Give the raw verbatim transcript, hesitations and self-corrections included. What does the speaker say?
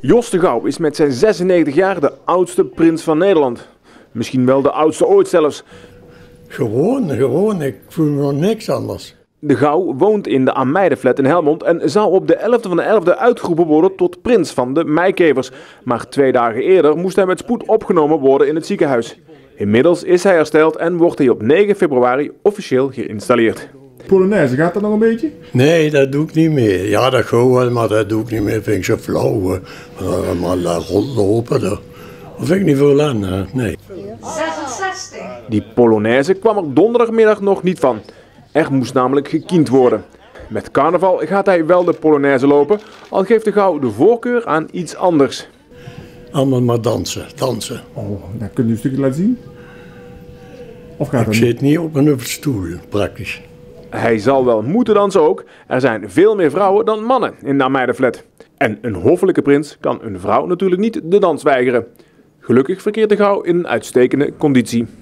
Jos de Gouw is met zijn zesennegentig jaar de oudste prins van Nederland. Misschien wel de oudste ooit zelfs. Gewoon, gewoon. Ik voel me nog niks anders. De Gouw woont in de Ameidenflat in Helmond en zou op de elfde van de elfde uitgeroepen worden tot prins van de meikevers. Maar twee dagen eerder moest hij met spoed opgenomen worden in het ziekenhuis. Inmiddels is hij hersteld en wordt hij op negen februari officieel geïnstalleerd. Polonaise, gaat dat nog een beetje? Nee, dat doe ik niet meer. Ja, dat gewoon wel, maar dat doe ik niet meer. Vind ik zo flauw. Maar rondlopen, dat vind ik niet veel aan. Nee. zesenzestig. Die Polonaise kwam er donderdagmiddag nog niet van. Er moest namelijk gekiend worden. Met carnaval gaat hij wel de Polonaise lopen, al geeft de Gouw de voorkeur aan iets anders. Allemaal maar dansen, dansen. Oh, dan kunt u een stukje laten zien? Of gaat Ik dat zit niet? niet op een stoel, praktisch. Hij zal wel moeten dansen ook. Er zijn veel meer vrouwen dan mannen in de Ameidenflat. En een hoffelijke prins kan een vrouw natuurlijk niet de dans weigeren. Gelukkig verkeert de Gouw in een uitstekende conditie.